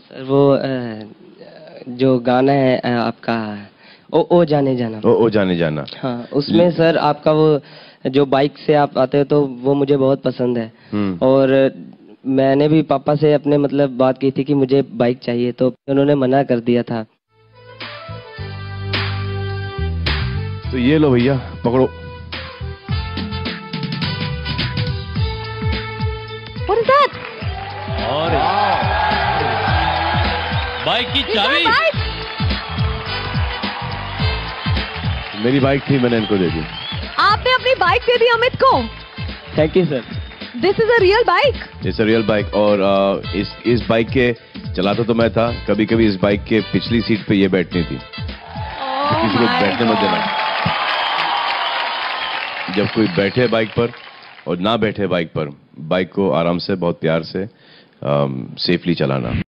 Sir वो जो गाना है आपका ओ जाने जाना। ओ जाने जाना। हाँ, उसमें सर आपका वो जो बाइक से आप आते हो तो वो मुझे बहुत पसंद है। और मैंने भी पापा से अपने मतलब बात की थी कि मुझे बाइक चाहिए, तो उन्होंने मना कर दिया था। तो ये लो भैया, पकड़ो। What is that? और बाइक की चाबी। मेरी बाइक थी, मैंने इनको दे दी। आपने अपनी बाइक दे दी अमित को। Thank you sir. This is a real bike. It's a real bike. और इस बाइक के चलाता तो मैं था, कभी कभी इस बाइक के पिछली सीट पे ये बैठनी थी। तो किसी को बैठने मत देना। जब कोई बैठे बाइक पर और ना बैठे बाइक पर, बाइक को आराम से बहुत प्यार से सेफली चलाना।